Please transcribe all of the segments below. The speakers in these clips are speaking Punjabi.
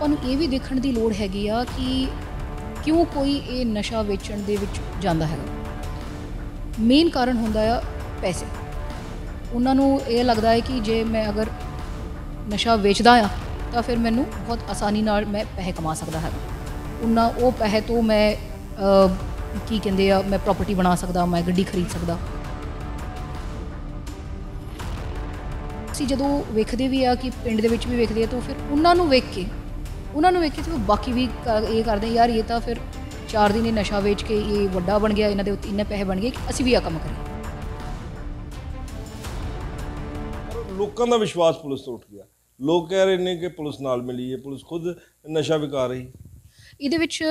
ਆਪਾਂ ਨੂੰ ਇਹ ਵੀ ਦੇਖਣ ਦੀ ਲੋੜ ਹੈਗੀ ਆ ਕਿ ਕਿਉਂ ਕੋਈ ਇਹ ਨਸ਼ਾ ਵੇਚਣ ਦੇ ਵਿੱਚ ਜਾਂਦਾ ਹੈਗਾ। ਮੇਨ ਕਾਰਨ ਹੁੰਦਾ ਆ ਪੈਸੇ। ਉਹਨਾਂ ਨੂੰ ਇਹ ਲੱਗਦਾ ਹੈ ਕਿ ਜੇ ਮੈਂ ਅਗਰ ਨਸ਼ਾ ਵੇਚਦਾ ਆ ਤਾਂ ਫਿਰ ਮੈਨੂੰ ਬਹੁਤ ਆਸਾਨੀ ਨਾਲ ਮੈਂ ਪੈਸੇ ਕਮਾ ਸਕਦਾ ਹੈਗਾ। ਉਹ ਪੈਸੇ ਤੋਂ ਮੈਂ ਕੀ ਕਹਿੰਦੇ ਆ, ਮੈਂ ਪ੍ਰਾਪਰਟੀ ਬਣਾ ਸਕਦਾ, ਮੈਂ ਗੱਡੀ ਖਰੀਦ ਸਕਦਾ। ਅਸੀਂ ਜਦੋਂ ਵੇਖਦੇ ਵੀ ਆ ਕਿ ਪਿੰਡ ਦੇ ਵਿੱਚ ਵੀ ਵੇਖਦੇ ਆ ਤਾਂ ਫਿਰ ਉਹਨਾਂ ਨੂੰ ਵੇਖ ਕੇ ਤੇ ਬਾਕੀ ਵੀ ਇਹ ਕਰਦੇ ਯਾਰ ਇਹ ਤਾਂ ਫਿਰ 4 ਦਿਨ ਇਹ ਨਸ਼ਾ ਵੇਚ ਕੇ ਇਹ ਵੱਡਾ ਬਣ ਗਿਆ, ਇਹਨਾਂ ਦੇ ਉੱਤੇ ਇੰਨੇ ਪੈਸੇ ਬਣ ਗਏ ਕਿ ਅਸੀਂ ਵੀ ਆਹ ਕੰਮ ਕਰੀਏ। ਲੋਕਾਂ ਦਾ ਵਿਸ਼ਵਾਸ ਪੁਲਿਸ ਤੋਂ ਉੱਠ ਗਿਆ। ਲੋਕ ਕਹਿ ਰਹੇ ਨੇ ਕਿ ਪੁਲਿਸ ਨਾਲ ਮਿਲੀ ਹੈ, ਪੁਲਿਸ ਖੁਦ ਨਸ਼ਾ ਵਿਕਾ ਰਹੀ। ਇਹਦੇ ਵਿੱਚ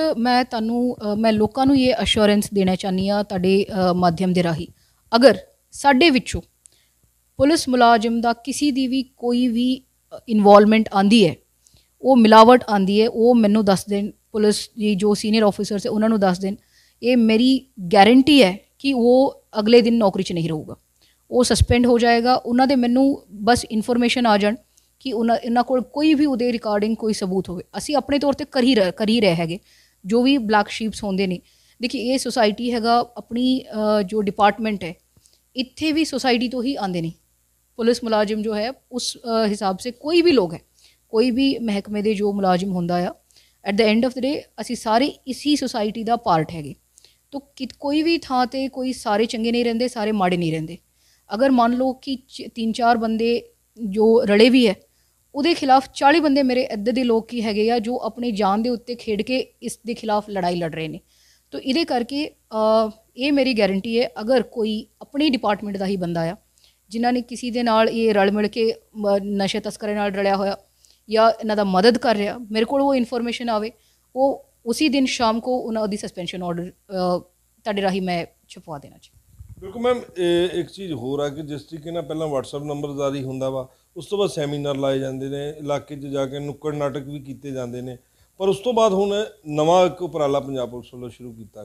ਮੈਂ ਲੋਕਾਂ ਨੂੰ ਇਹ ਅਸ਼ੋਰੈਂਸ ਦੇਣਾ ਚਾਹੁੰਦੀ ਹਾਂ ਤੁਹਾਡੇ ਮਾਧਿਅਮ ਦੇ ਰਾਹੀਂ, ਅਗਰ ਸਾਡੇ ਵਿੱਚੋਂ ਪੁਲਿਸ ਮੁਲਾਜ਼ਮ ਦਾ ਕਿਸੇ ਦੀ ਵੀ ਕੋਈ ਵੀ ਇਨਵੋਲਵਮੈਂਟ ਆਉਂਦੀ ਹੈ, ਉਹ ਮਿਲਾਵਟ ਆਉਂਦੀ ਹੈ, ਉਹ ਮੈਨੂੰ ਦੱਸ ਦੇਣ। ਪੁਲਿਸ ਦੀ ਜੋ ਸੀਨੀਅਰ ਆਫਿਸਰਸ ਹੈ ਉਹਨਾਂ ਨੂੰ ਦੱਸ ਦੇਣ। ਇਹ ਮੇਰੀ ਗਾਰੰਟੀ ਹੈ ਕਿ ਉਹ ਅਗਲੇ ਦਿਨ ਨੌਕਰੀ 'ਚ ਨਹੀਂ ਰਹੂਗਾ, ਉਹ ਸਸਪੈਂਡ ਹੋ ਜਾਏਗਾ। ਉਹਨਾਂ ਦੇ ਮੈਨੂੰ ਬਸ ਇਨਫੋਰਮੇਸ਼ਨ ਆ ਜਾਣ ਕਿ ਇਹਨਾਂ ਕੋਲ ਕੋਈ ਵੀ ਉਹਦੇ ਰਿਕਾਰਡਿੰਗ ਕੋਈ ਸਬੂਤ ਹੋਵੇ। ਅਸੀਂ ਆਪਣੇ ਤੌਰ 'ਤੇ ਕਰ ਹੀ ਰਹੇ ਹੈਗੇ ਜੋ ਵੀ ਬਲੈਕ ਸ਼ੀਪਸ ਹੁੰਦੇ ਨੇ। ਦੇਖੀਏ, ਇਹ ਸੁਸਾਇਟੀ ਹੈਗਾ, ਆਪਣੀ ਜੋ ਡਿਪਾਰਟਮੈਂਟ ਹੈ ਇੱਥੇ ਵੀ ਸੁਸਾਇਟੀ ਤੋਂ ਹੀ ਆਉਂਦੇ ਨੇ ਪੁਲਿਸ ਮੁਲਾਜ਼ਮ ਜੋ ਹੈ। ਉਸ ਹਿਸਾਬ ਸੇ ਕੋਈ ਵੀ ਲੋਕ ਹੈ, ਕੋਈ ਵੀ ਮਹਿਕਮੇ ਦੇ ਜੋ ਮੁਲਾਜ਼ਮ ਹੁੰਦਾ ਆ, at the end of the day ਅਸੀਂ ਸਾਰੇ ਇਸੀ ਸੁਸਾਇਟੀ ਦਾ ਪਾਰਟ ਹੈਗੇ। ਤਾਂ ਕੋਈ ਵੀ ਥਾਂ 'ਤੇ ਕੋਈ ਸਾਰੇ ਚੰਗੇ ਨਹੀਂ ਰਹਿੰਦੇ, ਸਾਰੇ ਮਾੜੇ ਨਹੀਂ ਰਹਿੰਦੇ। ਅਗਰ ਮੰਨ ਲਓ ਕਿ 3-4 ਬੰਦੇ ਜੋ ਰਲੇ ਵੀ ਹੈ, ਉਹਦੇ ਖਿਲਾਫ 40 ਬੰਦੇ ਮੇਰੇ ਇੱਦਾਂ ਦੇ ਲੋਕ ਹੀ ਹੈਗੇ ਆ ਜੋ ਆਪਣੀ ਜਾਨ ਦੇ ਉੱਤੇ ਖੇਡ ਕੇ ਇਸ ਦੇ ਖਿਲਾਫ ਲੜਾਈ ਲੜ ਰਹੇ ਨੇ। ਤਾਂ ਇਹਦੇ ਕਰਕੇ ਇਹ ਮੇਰੀ ਗਾਰੰਟੀ ਹੈ, ਅਗਰ ਕੋਈ ਆਪਣੀ ਡਿਪਾਰਟਮੈਂਟ ਦਾ ਹੀ ਬੰਦਾ ਆ ਜਿਨ੍ਹਾਂ ਨੇ ਕਿਸੇ ਦੇ ਨਾਲ ਇਹ ਰਲ ਮਿਲ ਕੇ ਨਸ਼ੇ ਤਸਕਰਾਂ ਨਾਲ ਰਲਿਆ ਹੋਇਆ ਜਾਂ ਇਹਨਾਂ ਦਾ ਮਦਦ ਕਰ ਰਿਹਾ, ਮੇਰੇ ਕੋਲ ਉਹ ਇਨਫੋਰਮੇਸ਼ਨ ਆਵੇ, ਉਹ ਉसी दिन शाम को ਉਹਨਾਂ ਦੀ ਸਸਪੈਂਸ਼ਨ ਆਰਡਰ ਤੁਹਾਡੇ ਰਾਹੀਂ ਮੈਂ ਛਪਵਾ ਦੇਣਾ ਚਾਹੀਦਾ। ਬਿਲਕੁਲ ਮੈਮ, ਇੱਕ ਚੀਜ਼ ਹੋਰ ਆ ਕਿ ਜਿਸ ਤਰੀਕੇ ਨਾਲ ਪਹਿਲਾਂ WhatsApp ਨੰਬਰ ਜਾਰੀ ਹੁੰਦਾ ਵਾ, ਉਸ ਤੋਂ ਬਾਅਦ ਸੈਮੀਨਾਰ ਲਾਏ ਜਾਂਦੇ ਨੇ, ਇਲਾਕੇ 'ਚ ਜਾ ਕੇ ਨੁੱਕੜ ਨਾਟਕ ਵੀ ਕੀਤੇ ਜਾਂਦੇ ਨੇ, ਪਰ ਉਸ ਤੋਂ ਬਾਅਦ ਹੁਣ ਨਵਾਂ ਇੱਕ ਉਪਰਾਲਾ ਪੰਜਾਬ ਪੁਲਿਸ ਵੱਲੋਂ ਸ਼ੁਰੂ ਕੀਤਾ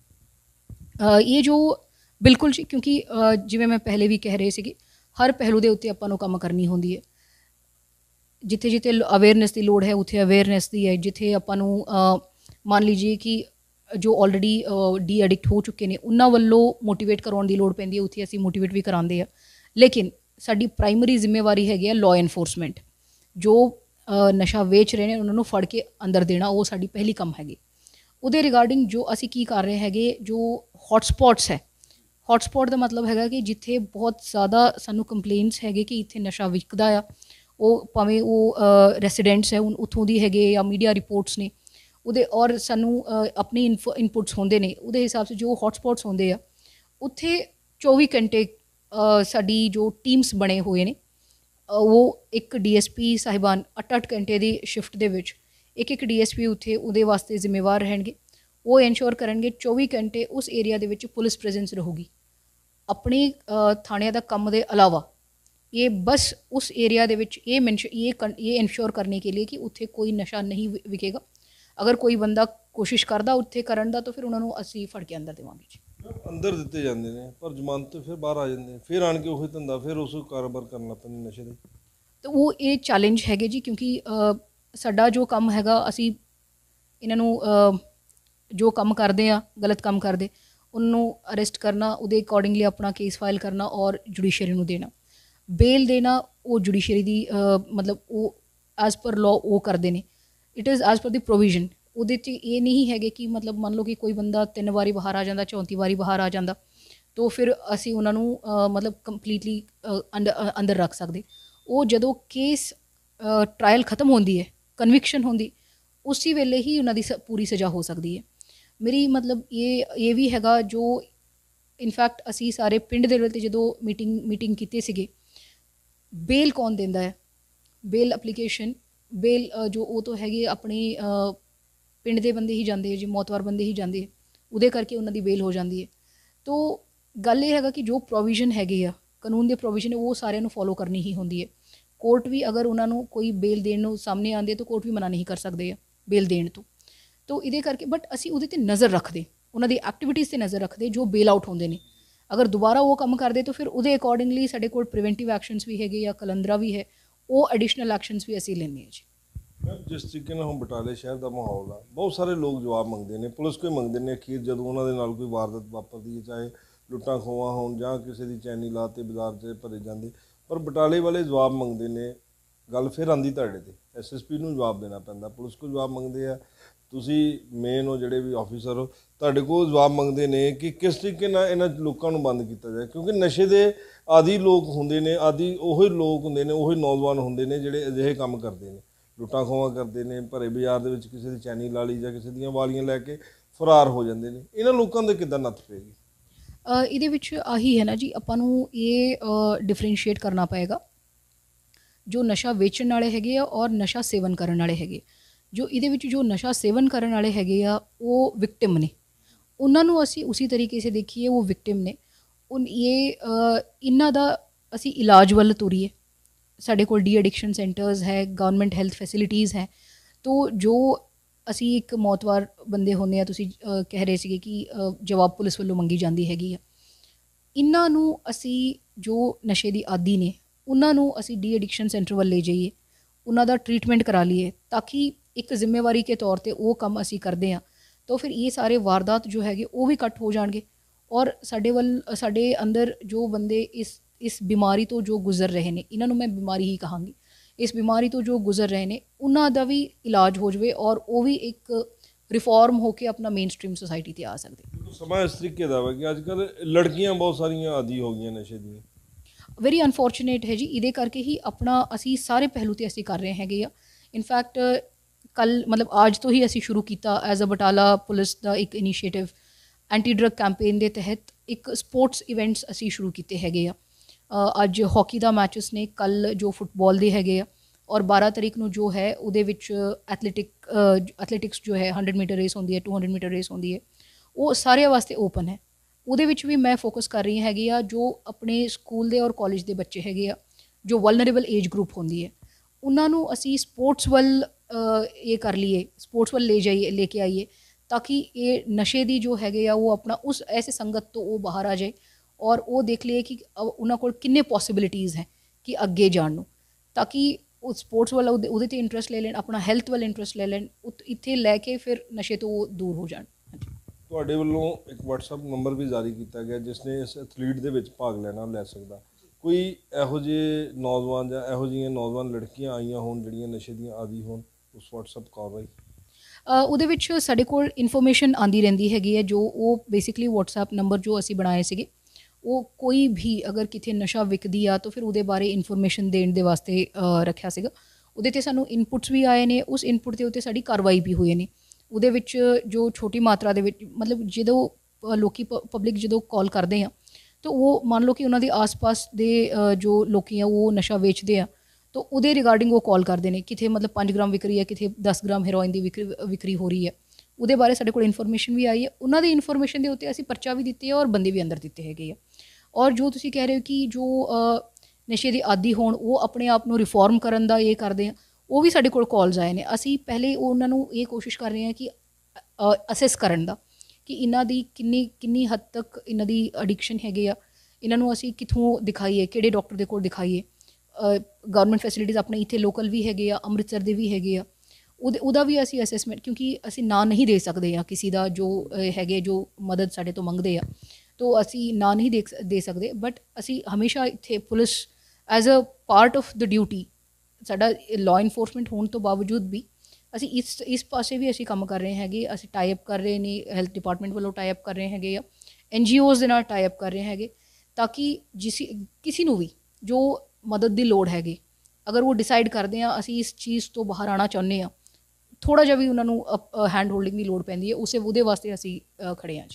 ਗਿਆ। ਇਹ ਜੋ ਬਿਲਕੁਲ ਜੀ, ਕਿਉਂਕਿ ਜਿਵੇਂ ਮੈਂ ਪਹਿਲੇ ਵੀ ਕਹਿ ਰਹੇ ਸੀਗੇ, ਹਰ ਪਹਿਲੂ ਦੇ ਉੱਤੇ ਆਪਾਂ ਨੂੰ ਕੰਮ ਕਰਨੀ ਹੁੰਦੀ ਹੈ। ਜਿੱਥੇ ਜਿੱਥੇ ਅਵੇਅਰਨੈਸ ਦੀ ਲੋੜ ਹੈ ਉੱਥੇ ਅਵੇਅਰਨੈਸ ਦੀ ਹੈ। ਜਿੱਥੇ ਆਪਾਂ ਨੂੰ ਮੰਨ ਲੀजिए ਕਿ ਜੋ ਆਲਰੇਡੀ ਡੀ ਐਡਿਕਟ ਹੋ ਚੁੱਕੇ ਨੇ ਉਹਨਾਂ ਵੱਲੋਂ ਮੋਟੀਵੇਟ ਕਰਵਾਉਣ ਦੀ ਲੋੜ ਪੈਂਦੀ ਹੈ, ਉੱਥੇ ਅਸੀਂ ਮੋਟੀਵੇਟ ਵੀ ਕਰਾਉਂਦੇ ਆ। ਲੇਕਿਨ ਸਾਡੀ ਪ੍ਰਾਇਮਰੀ ਜ਼ਿੰਮੇਵਾਰੀ ਹੈਗੀ ਆ ਲਾਅ ਐਨਫੋਰਸਮੈਂਟ। ਜੋ ਨਸ਼ਾ ਵੇਚ ਰਹੇ ਨੇ ਉਹਨਾਂ ਨੂੰ ਫੜ ਕੇ ਅੰਦਰ ਦੇਣਾ, ਉਹ ਸਾਡੀ ਪਹਿਲੀ ਕੰਮ ਹੈਗੀ। ਉਹਦੇ ਰਿਗਾਰਡਿੰਗ ਜੋ ਅਸੀਂ ਕੀ ਕਰ ਰਹੇ ਹੈਗੇ, ਜੋ ਹੌਟਸਪੌਟਸ ਹੈ, ਹੌਟਸਪੌਟ ਦਾ ਮਤਲਬ ਹੈਗਾ ਕਿ ਜਿੱਥੇ ਬਹੁਤ ਜ਼ਿਆਦਾ ਸਾਨੂੰ ਕੰਪਲੇਂਟਸ ਹੈਗੇ ਕਿ ਇੱਥੇ ਨਸ਼ਾ ਵਿਕਦਾ ਆ, ਉਹ ਭਾਵੇਂ ਉਹ ਰੈਸੀਡੈਂਟਸ ਹੈ ਉੱਥੋਂ ਦੀ ਹੈਗੇ ਜਾਂ ਮੀਡੀਆ ਰਿਪੋਰਟਸ ਨੇ ਉਹਦੇ, ਔਰ ਸਾਨੂੰ ਆਪਣੀ ਇਨਪੁਟਸ ਹੁੰਦੇ ਨੇ, ਉਹਦੇ ਹਿਸਾਬ ਸੇ ਜੋ ਹੌਟਸਪੌਟਸ ਹੁੰਦੇ ਆ ਉੱਥੇ 24 ਘੰਟੇ ਸਾਡੀ ਜੋ ਟੀਮਸ ਬਣੇ ਹੋਏ ਨੇ, ਉਹ ਇੱਕ DSP ਸਾਹਿਬਾਨ 8-8 ਘੰਟੇ ਦੀ ਸ਼ਿਫਟ ਦੇ ਵਿੱਚ ਇੱਕ DSP ਉੱਥੇ ਉਹਦੇ ਵਾਸਤੇ ਜ਼ਿੰਮੇਵਾਰ ਰਹਿਣਗੇ। ਉਹ ਇਨਸ਼ੋਰ ਕਰਨਗੇ 24 ਘੰਟੇ ਉਸ ਏਰੀਆ ਦੇ ਵਿੱਚ ਪੁਲਿਸ ਪ੍ਰੈਜ਼ੈਂਸ ਰਹੂਗੀ। ਆਪਣੇ ਥਾਣਿਆਂ ਦਾ ਕੰਮ ਦੇ ਇਲਾਵਾ ਇਹ ਬਸ ਉਸ ਏਰੀਆ ਦੇ ਵਿੱਚ ਇਹ ਇਨਸ਼ੋਰ ਕਰਨੇ ਕੇ ਲਈ ਕਿ ਉੱਥੇ ਕੋਈ ਨਸ਼ਾ ਨਹੀਂ ਵਿਕੇਗਾ। ਅਗਰ ਕੋਈ ਬੰਦਾ ਕੋਸ਼ਿਸ਼ ਕਰਦਾ ਉੱਥੇ ਕਰਨ ਦਾ ਤਾਂ ਫਿਰ ਉਹਨਾਂ ਨੂੰ ਅਸੀਂ ਫੜ ਕੇ ਅੰਦਰ ਦੇਵਾਂਗੇ ਜੀ। ਅੰਦਰ ਦਿੱਤੇ ਜਾਂਦੇ ਨੇ ਪਰ ਜ਼ਮਾਨਤ ਤੋਂ ਫਿਰ ਬਾਹਰ ਆ ਜਾਂਦੇ ਨੇ, ਫਿਰ ਆਣ ਕੇ ਉਹੀ ਧੰਦਾ, ਫਿਰ ਉਸ ਕਾਰੋਬਾਰ ਕਰਨ ਲੱਗ ਪੈਂਦੇ ਨਸ਼ੇ ਦੇ। ਤਾਂ ਉਹ ਇਹ ਚੈਲੰਜ ਹੈਗੇ ਜੀ, ਕਿਉਂਕਿ ਸਾਡਾ ਜੋ ਕੰਮ ਹੈਗਾ, ਅਸੀਂ ਇਹਨਾਂ ਨੂੰ ਜੋ ਕੰਮ ਕਰਦੇ ਆ, ਗਲਤ ਕੰਮ ਕਰਦੇ ਉਹਨੂੰ ਅਰੈਸਟ ਕਰਨਾ, ਉਹਦੇ ਅਕੋਰਡਿੰਗਲੀ ਆਪਣਾ ਕੇਸ ਫਾਈਲ ਕਰਨਾ ਔਰ ਜੁਡੀਸ਼ਰੀ ਨੂੰ ਦੇਣਾ। ਬੇਲ ਦੇਣਾ ਉਹ ਜੁਡੀਸ਼ਰੀ ਦੀ ਮਤਲਬ ਉਹ ਐਜ਼ ਪਰ ਲਾਅ ਉਹ ਕਰਦੇ ਨੇ, it is as per the provision. ਉਹਦੇ 'ਚ ਇਹ ਨਹੀਂ ਹੈਗੇ ਕਿ ਮਤਲਬ ਮੰਨ ਲਓ ਕਿ ਕੋਈ ਬੰਦਾ 3 ਵਾਰੀ ਬਾਹਰ ਆ ਜਾਂਦਾ, 34 ਵਾਰੀ ਬਾਹਰ ਆ ਜਾਂਦਾ, ਤਾਂ ਫਿਰ ਅਸੀਂ ਉਹਨਾਂ ਨੂੰ ਮਤਲਬ ਕੰਪਲੀਟਲੀ ਅੰਦਰ ਰੱਖ ਸਕਦੇ। ਉਹ ਜਦੋਂ ਕੇਸ ਟਰਾਇਲ ਖਤਮ ਹੁੰਦੀ ਹੈ, ਕਨਵਿਕਸ਼ਨ ਹੁੰਦੀ, ਉਸੇ ਵੇਲੇ ਹੀ ਉਹਨਾਂ ਦੀ ਪੂਰੀ ਸਜ਼ਾ ਹੋ ਸਕਦੀ ਹੈ। ਮੇਰੀ ਮਤਲਬ ਇਹ ਵੀ ਹੈਗਾ ਜੋ ਇਨਫੈਕਟ ਅਸੀਂ ਸਾਰੇ ਪਿੰਡ ਦੇ ਵਿੱਚ ਜਦੋਂ ਮੀਟਿੰਗ ਕੀਤੇ ਸੀਗੇ, ਬੇਲ ਕੌਣ ਦਿੰਦਾ ਹੈ, ਬੇਲ ਐਪਲੀਕੇਸ਼ਨ, ਬੇਲ ਜੋ ਉਹ ਤਾਂ ਹੈਗੇ ਆਪਣੇ ਪਿੰਡ ਦੇ ਬੰਦੇ ਹੀ ਜਾਂਦੇ ਹੈ ਜੀ, ਮੌਤਵਾਰ ਬੰਦੇ ਹੀ ਜਾਂਦੇ ਹੈ, ਉਹਦੇ ਕਰਕੇ ਉਹਨਾਂ ਦੀ ਬੇਲ ਹੋ ਜਾਂਦੀ ਹੈ। ਤੋ ਗੱਲ ਇਹ ਹੈਗਾ ਕਿ ਜੋ ਪ੍ਰੋਵੀਜ਼ਨ ਹੈਗੇ ਆ ਕਾਨੂੰਨ ਦੇ ਪ੍ਰੋਵੀਜ਼ਨ, ਉਹ ਸਾਰਿਆਂ ਨੂੰ ਫੋਲੋ ਕਰਨੀ ਹੀ ਹੁੰਦੀ ਹੈ। ਕੋਰਟ ਵੀ ਅਗਰ ਉਹਨਾਂ ਨੂੰ ਕੋਈ ਬੇਲ ਦੇਣ ਨੂੰ ਸਾਹਮਣੇ ਆਉਂਦੇ ਤਾਂ ਕੋਰਟ ਵੀ ਮਨਾ ਨਹੀਂ ਕਰ ਸਕਦੇ ਆ ਬੇਲ ਦੇਣ ਤੋਂ। ਤੋ ਇਹਦੇ ਕਰਕੇ ਬਟ ਅਸੀਂ ਉਹਦੇ 'ਤੇ ਨਜ਼ਰ ਰੱਖਦੇ, ਉਹਨਾਂ ਦੀ ਐਕਟੀਵਿਟੀਜ਼ 'ਤੇ ਨਜ਼ਰ ਰੱਖਦੇ ਜੋ ਬੇਲ ਆਊਟ ਹੁੰਦੇ ਨੇ। ਅਗਰ ਦੁਬਾਰਾ ਉਹ ਕੰਮ ਕਰਦੇ ਤਾਂ ਫਿਰ ਉਹਦੇ ਅਕੋਰਡਿੰਗਲੀ ਸਾਡੇ ਕੋਲ ਪ੍ਰੀਵੈਂਟਿਵ ਐਕਸ਼ਨਸ ਵੀ ਹੈਗੇ ਜਾਂ ਕਲੰਦਰਾ ਵੀ ਹੈ, ਉਹ ਐਡੀਸ਼ਨਲ ਐਕਸ਼ਨਸ ਵੀ ਅਸੀਂ ਲੈਂਦੇ ਹਾਂ ਜੀ। ਜਿਸ ਤਰੀਕੇ ਨਾਲ ਹੁਣ ਬਟਾਲੇ ਸ਼ਹਿਰ ਦਾ ਮਾਹੌਲ ਆ, ਬਹੁਤ ਸਾਰੇ ਲੋਕ ਜਵਾਬ ਮੰਗਦੇ ਨੇ, ਪੁਲਿਸ ਕੋਈ ਮੰਗਦੇ ਨੇ। ਅਖੀਰ ਜਦੋਂ ਉਹਨਾਂ ਦੇ ਨਾਲ ਕੋਈ ਵਾਰਦਾਤ ਵਾਪਰਦੀ ਹੈ, ਚਾਹੇ ਲੁੱਟਾਂ ਖੋਹਾਂ ਹੋਣ ਜਾਂ ਕਿਸੇ ਦੀ ਚੈਨੀ ਲਾ ਤੇ ਬਾਜ਼ਾਰ 'ਚ ਭਰੇ ਜਾਂਦੇ, ਪਰ ਬਟਾਲੇ ਵਾਲੇ ਜਵਾਬ ਮੰਗਦੇ ਨੇ। ਗੱਲ ਫਿਰ ਆਂਦੀ ਤੁਹਾਡੇ ਤੇ, ਐਸਐਸਪੀ ਨੂੰ ਜਵਾਬ ਦੇਣਾ ਪੈਂਦਾ, ਪੁਲਿਸ ਕੋਲ ਜਵਾਬ ਮੰਗਦੇ ਆ, ਤੁਸੀਂ ਮੇਨ ਹੋ ਜਿਹੜੇ ਵੀ ਆਫੀਸਰ ਹੋ, ਤੁਹਾਡੇ ਕੋਲ ਜਵਾਬ ਮੰਗਦੇ ਨੇ ਕਿ ਕਿਸ ਤਰੀਕੇ ਨਾਲ ਇਹਨਾਂ ਲੋਕਾਂ ਨੂੰ ਬੰਦ ਕੀਤਾ ਜਾਏ। ਕਿਉਂਕਿ ਨਸ਼ੇ ਦੇ ਆਦੀ ਲੋਕ ਹੁੰਦੇ ਨੇ, ਆਦੀ ਉਹੀ ਲੋਕ ਹੁੰਦੇ ਨੇ, ਉਹੀ ਨੌਜਵਾਨ ਹੁੰਦੇ ਨੇ ਜਿਹੜੇ ਅਜਿਹੇ ਕੰਮ ਕਰਦੇ ਨੇ, ਲੁੱਟਾਂ ਖੋਹਾਂ ਕਰਦੇ ਨੇ, ਭਰੇ ਬਾਜ਼ਾਰ ਦੇ ਵਿੱਚ ਕਿਸੇ ਦੀ ਚੈਨੀ ਲਾ ਲਈ ਜਾਂ ਕਿਸੇ ਦੀਆਂ ਵਾਲੀਆਂ ਲੈ ਕੇ ਫਰਾਰ ਹੋ ਜਾਂਦੇ ਨੇ। ਇਹਨਾਂ ਲੋਕਾਂ ਦੇ ਕਿੱਦਾਂ ਨੱਥ ਪਏਗੀ? ਇਹਦੇ ਵਿੱਚ ਆਹੀ ਹੈ ਨਾ ਜੀ, ਆਪਾਂ ਨੂੰ ਇਹ ਡਿਫਰੈਂਸ਼ੀਏਟ ਕਰਨਾ ਪਏਗਾ। ਜੋ ਨਸ਼ਾ ਵੇਚਣ ਵਾਲੇ ਹੈਗੇ ਆ ਔਰ ਨਸ਼ਾ ਸੇਵਨ ਕਰਨ ਵਾਲੇ ਹੈਗੇ, ਜੋ ਇਹਦੇ ਵਿੱਚ ਜੋ ਨਸ਼ਾ ਸੇਵਨ ਕਰਨ ਵਾਲੇ ਹੈਗੇ ਆ ਉਹ ਵਿਕਟਿਮ ਨੇ, ਉਹਨਾਂ ਨੂੰ ਅਸੀਂ ਉਸੇ ਤਰੀਕੇ ਸੇ ਦੇਖੀਏ, ਉਹ ਵਿਕਟਿਮ ਨੇ। ਇਹਨਾਂ ਦਾ ਅਸੀਂ ਇਲਾਜ ਵੱਲ ਤੁਰੀਏ। ਸਾਡੇ ਕੋਲ ਡੀ ਐਡਿਕਸ਼ਨ ਸੈਂਟਰਸ ਹੈ, ਗਵਰਨਮੈਂਟ ਹੈਲਥ ਫੈਸਿਲਿਟੀਜ਼ ਹੈ। ਤੋ ਜੋ ਅਸੀਂ ਇੱਕ ਮੌਤਵਾਰ ਬੰਦੇ ਹੁੰਦੇ ਆ, ਤੁਸੀਂ ਕਹਿ ਰਹੇ ਸੀਗੇ ਕਿ ਜਵਾਬ ਪੁਲਿਸ ਵੱਲੋਂ ਮੰਗੀ ਜਾਂਦੀ ਹੈਗੀ ਆ, ਇਹਨਾਂ ਨੂੰ ਅਸੀਂ ਜੋ ਨਸ਼ੇ ਦੀ ਆਦੀ ਨੇ ਉਹਨਾਂ ਨੂੰ ਅਸੀਂ ਡੀ ਐਡਿਕਸ਼ਨ ਸੈਂਟਰ ਵੱਲ ਲੈ ਜਾਈਏ, ਉਹਨਾਂ ਦਾ ਟ੍ਰੀਟਮੈਂਟ ਕਰਾ ਲਈਏ, ਤਾਂ ਕਿ ਇੱਕ ਜ਼ਿੰਮੇਵਾਰੀ ਕੇ ਤੌਰ 'ਤੇ ਉਹ ਕੰਮ ਅਸੀਂ ਕਰਦੇ ਹਾਂ ਤਾਂ ਫਿਰ ਇਹ ਸਾਰੇ ਵਾਰਦਾਤ ਜੋ ਹੈਗੇ ਉਹ ਵੀ ਘੱਟ ਹੋ ਜਾਣਗੇ। ਔਰ ਸਾਡੇ ਅੰਦਰ ਜੋ ਬੰਦੇ ਇਸ ਬਿਮਾਰੀ ਤੋਂ ਜੋ ਗੁਜ਼ਰ ਰਹੇ ਨੇ, ਇਹਨਾਂ ਨੂੰ ਮੈਂ ਬਿਮਾਰੀ ਹੀ ਕਹਾਂਗੀ, ਇਸ ਬਿਮਾਰੀ ਤੋਂ ਜੋ ਗੁਜ਼ਰ ਰਹੇ ਨੇ ਉਹਨਾਂ ਦਾ ਵੀ ਇਲਾਜ ਹੋ ਜਾਵੇ ਔਰ ਉਹ ਵੀ ਇੱਕ ਰਿਫਾਰਮ ਹੋ ਕੇ ਆਪਣਾ ਮੇਨ ਸਟ੍ਰੀਮ ਸੋਸਾਇਟੀ 'ਤੇ ਆ ਸਕਦੇ। ਸਮਾਂ ਇਸ ਤਰੀਕੇ ਦਾ ਵਾ ਕਿ ਅੱਜ ਕੱਲ੍ਹ ਲੜਕੀਆਂ ਬਹੁਤ ਸਾਰੀਆਂ ਆਦੀ ਹੋ ਗਈਆਂ ਨਸ਼ੇ ਦੀਆਂ। ਵੈਰੀ ਅਨਫੋਰਚੂਨੇਟ ਹੈ ਜੀ, ਇਹਦੇ ਕਰਕੇ ਹੀ ਆਪਣਾ ਅਸੀਂ ਸਾਰੇ ਪਹਿਲੂ 'ਤੇ ਅਸੀਂ ਕਰ ਰਹੇ ਹੈਗੇ ਆ। ਇਨਫੈਕਟ ਕੱਲ੍ਹ ਮਤਲਬ ਅੱਜ ਤੋਂ ਹੀ ਅਸੀਂ ਸ਼ੁਰੂ ਕੀਤਾ ਐਜ਼ ਅ ਬਟਾਲਾ ਪੁਲਿਸ ਦਾ ਇੱਕ ਇਨੀਸ਼ੀਏਟਿਵ, ਐਂਟੀ ਡਰੱਗ ਕੈਂਪੇਨ ਦੇ ਤਹਿਤ ਇੱਕ ਸਪੋਰਟਸ ਇਵੈਂਟਸ ਅਸੀਂ ਸ਼ੁਰੂ ਕੀਤੇ ਹੈਗੇ ਆ। ਅੱਜ ਹਾਕੀ ਦਾ ਮੈਚਸ ਨੇ, ਕੱਲ੍ਹ ਜੋ ਫੁੱਟਬਾਲ ਦੇ ਹੈਗੇ ਆ, ਔਰ 12 ਤਰੀਕ ਨੂੰ ਜੋ ਹੈ ਉਹਦੇ ਵਿੱਚ ਐਥਲੈਟਿਕਸ ਜੋ ਹੈ 100 ਮੀਟਰ ਰੇਸ ਹੁੰਦੀ ਹੈ, 200 ਮੀਟਰ ਰੇਸ ਹੁੰਦੀ ਹੈ, ਉਹ ਸਾਰਿਆਂ ਵਾਸਤੇ ਓਪਨ ਹੈ। ਉਹਦੇ ਵਿੱਚ ਵੀ ਮੈਂ ਫੋਕਸ ਕਰ ਰਹੀ ਹੈਗੀ ਆ ਜੋ ਆਪਣੇ ਸਕੂਲ ਦੇ ਔਰ ਕਾਲਜ ਦੇ ਬੱਚੇ ਹੈਗੇ ਆ, ਜੋ ਵਲਨਰੇਬਲ ਏਜ ਗਰੁੱਪ ਹੁੰਦੀ ਹੈ, ਉਹਨਾਂ ਨੂੰ ਅਸੀਂ ਸਪੋਰਟਸ ਵੱਲ ਇਹ ਕਰ ਲਈਏ, ਸਪੋਰਟਸ ਵੱਲ ਲੈ ਕੇ ਆਈਏ, ਤਾਂ ਕਿ ਇਹ ਨਸ਼ੇ ਦੀ ਜੋ ਹੈਗੇ ਆ ਉਹ ਆਪਣਾ ਉਸ ਐਸੇ ਸੰਗਤ ਤੋਂ ਉਹ ਬਾਹਰ ਆ ਜਾਏ ਔਰ ਉਹ ਦੇਖ ਲਈਏ ਕਿ ਉਹਨਾਂ ਕੋਲ ਕਿੰਨੇ ਪੋਸੀਬਿਲਿਟੀਜ਼ ਹੈ ਕਿ ਅੱਗੇ ਜਾਣ ਨੂੰ, ਤਾਂ ਕਿ ਉਹ ਸਪੋਰਟਸ ਵੱਲ ਉਹਦੇ 'ਤੇ ਇੰਟਰਸਟ ਲੈ ਲੈਣ, ਆਪਣਾ ਹੈਲਥ ਵੱਲ ਇੰਟਰਸਟ ਲੈ ਲੈਣ, ਇੱਥੇ ਲੈ ਕੇ ਫਿਰ ਨਸ਼ੇ ਤੋਂ ਉਹ ਦੂਰ ਹੋ ਜਾਣ। ਤੁਹਾਡੇ ਵੱਲੋਂ ਇੱਕ WhatsApp ਨੰਬਰ ਵੀ ਜਾਰੀ ਕੀਤਾ ਗਿਆ ਜਿਸ ਨੇ ਇਸ ਐਥਲੀਟ ਦੇ ਵਿੱਚ ਭਾਗ ਲੈਣਾ ਲੈ ਸਕਦਾ। ਕੋਈ ਇਹੋ ਜਿਹੇ ਨੌਜਵਾਨ ਜਾਂ ਇਹੋ ਜਿਹੀਆਂ ਨੌਜਵਾਨ ਲੜਕੀਆਂ ਆਈਆਂ ਹੋਣ ਜਿਹੜੀਆਂ ਨਸ਼ੇ ਦੀਆਂ ਆਦੀ ਹੋਣ, ਉਸ WhatsApp ਕਾਲ ਰਾਹੀਂ ਉਹਦੇ ਵਿੱਚ ਸਾਡੇ ਕੋਲ ਇਨਫੋਰਮੇਸ਼ਨ ਆਉਂਦੀ ਰਹਿੰਦੀ ਹੈਗੀ ਹੈ। ਜੋ ਉਹ ਬੇਸਿਕਲੀ WhatsApp ਨੰਬਰ ਜੋ ਅਸੀਂ ਬਣਾਏ ਸੀਗੇ, ਉਹ ਕੋਈ ਵੀ ਅਗਰ ਕਿਤੇ ਨਸ਼ਾ ਵਿਕਦੀ ਆ ਤਾਂ ਫਿਰ ਉਹਦੇ ਬਾਰੇ ਇਨਫੋਰਮੇਸ਼ਨ ਦੇਣ ਦੇ ਵਾਸਤੇ ਰੱਖਿਆ ਸੀਗਾ। ਉਹਦੇ 'ਤੇ ਸਾਨੂੰ ਇਨਪੁਟਸ ਵੀ ਆਏ ਨੇ, ਉਸ ਇਨਪੁਟ ਦੇ ਉੱਤੇ ਸਾਡੀ ਕਾਰਵਾਈ ਵੀ ਹੋਈ ਨੇ। ਉਹਦੇ ਵਿੱਚ ਜੋ ਛੋਟੀ ਮਾਤਰਾ ਦੇ ਵਿੱਚ ਮਤਲਬ ਜਦੋਂ ਲੋਕੀ ਪਬਲਿਕ ਜਦੋਂ ਕਾਲ ਕਰਦੇ ਆ ਤਾਂ ਉਹ ਮੰਨ ਲਓ ਕਿ ਉਹਨਾਂ ਦੇ ਆਸ-ਪਾਸ ਦੇ ਜੋ ਲੋਕੀ ਆ ਉਹ ਨਸ਼ਾ ਵੇਚਦੇ ਆ, ਤਾਂ ਉਹਦੇ ਰਿਗਾਰਡਿੰਗ ਉਹ ਕਾਲ ਕਰਦੇ ਨੇ, ਕਿਤੇ ਮਤਲਬ 5 ਗ੍ਰਾਮ ਵਿਕ ਰਹੀ ਹੈ, ਕਿਤੇ 10 ਗ੍ਰਾਮ ਹੈਰੋਇਨ ਦੀ ਵਿਕਰੀ ਹੋ ਰਹੀ ਹੈ, ਉਹਦੇ ਬਾਰੇ ਸਾਡੇ ਕੋਲ ਇਨਫੋਰਮੇਸ਼ਨ ਵੀ ਆਈ ਹੈ। ਉਹਨਾਂ ਦੀ ਇਨਫੋਰਮੇਸ਼ਨ ਦੇ ਉੱਤੇ ਅਸੀਂ ਪਰਚਾ ਵੀ ਦਿੱਤੇ ਆ ਔਰ ਬੰਦੇ ਵੀ ਅੰਦਰ ਦਿੱਤੇ ਹੈਗੇ ਆ। ਔਰ ਜੋ ਤੁਸੀਂ ਕਹਿ ਰਹੇ ਹੋ ਕਿ ਜੋ ਨਸ਼ੇ ਦੀ ਆਦੀ ਹੋਣ ਉਹ ਆਪਣੇ ਆਪ ਨੂੰ ਰਿਫਾਰਮ ਕਰਨ ਦਾ ਇਹ ਕਰਦੇ ਆ, ਉਹ ਵੀ ਸਾਡੇ ਕੋਲ ਕਾਲਸ ਆਏ ਨੇ। ਅਸੀਂ ਪਹਿਲੇ ਉਹਨਾਂ ਨੂੰ ਇਹ ਕੋਸ਼ਿਸ਼ ਕਰ ਰਹੇ ਹਾਂ ਕਿ ਅਸੈਸ ਕਰਨ ਦਾ ਕਿ ਇਹਨਾਂ ਦੀ ਕਿੰਨੀ ਹੱਦ ਤੱਕ ਇਹਨਾਂ ਦੀ ਅਡਿਕਸ਼ਨ ਹੈਗੇ ਆ, ਇਹਨਾਂ ਨੂੰ ਅਸੀਂ ਕਿੱਥੋਂ ਦਿਖਾਈਏ, ਕਿਹੜੇ ਡਾਕਟਰ ਦੇ ਕੋਲ ਦਿਖਾਈਏ। ਗਵਰਨਮੈਂਟ ਫੈਸਿਲਿਟੀਜ਼ ਆਪਣੇ ਇੱਥੇ ਲੋਕਲ ਵੀ ਹੈਗੇ ਆ, ਅੰਮ੍ਰਿਤਸਰ ਦੇ ਵੀ ਹੈਗੇ ਆ, ਉਹਦਾ ਵੀ ਅਸੀਂ ਅਸੈਸਮੈਂਟ, ਕਿਉਂਕਿ ਅਸੀਂ ਨਾਂ ਨਹੀਂ ਦੇ ਸਕਦੇ ਆ ਕਿਸੇ ਦਾ ਜੋ ਹੈਗੇ ਜੋ ਮਦਦ ਸਾਡੇ ਤੋਂ ਮੰਗਦੇ ਆ, ਤਾਂ ਅਸੀਂ ਨਾਂ ਨਹੀਂ ਦੇ ਸਕਦੇ। ਬਟ ਅਸੀਂ ਹਮੇਸ਼ਾ ਇੱਥੇ police as a part of the duty, ਸਾਡਾ ਲਾਅ ਇਨਫੋਰਸਮੈਂਟ ਹੋਣ ਤੋਂ ਬਾਵਜੂਦ ਵੀ ਅਸੀਂ ਇਸ ਪਾਸੇ ਵੀ ਅਸੀਂ ਕੰਮ ਕਰ ਰਹੇ ਹੈਗੇ। ਅਸੀਂ ਟਾਈਅਪ ਕਰ ਰਹੇ ਨੇ, ਹੈਲਥ ਡਿਪਾਰਟਮੈਂਟ ਵੱਲੋਂ ਟਾਈਅਪ ਕਰ ਰਹੇ ਹੈਗੇ ਆ, NGOs ਦੇ ਨਾਲ ਟਾਈਅਪ ਕਰ ਰਹੇ ਹੈਗੇ, ਤਾਂ ਕਿ ਕਿਸੇ ਨੂੰ ਵੀ ਜੋ ਮਦਦ ਦੀ ਲੋੜ ਹੈਗੀ, ਅਗਰ ਉਹ ਡਿਸਾਈਡ ਕਰਦੇ ਆ ਅਸੀਂ ਇਸ ਚੀਜ਼ ਤੋਂ ਬਾਹਰ ਆਉਣਾ ਚਾਹੁੰਦੇ ਹਾਂ, ਥੋੜ੍ਹਾ ਜਿਹਾ ਵੀ ਉਹਨਾਂ ਨੂੰ ਹੈਂਡ ਹੋਲਡਿੰਗ ਦੀ ਲੋੜ ਪੈਂਦੀ ਹੈ, ਉਹਦੇ ਵਾਸਤੇ ਅਸੀਂ ਖੜੇ ਹਾਂ ਜੀ।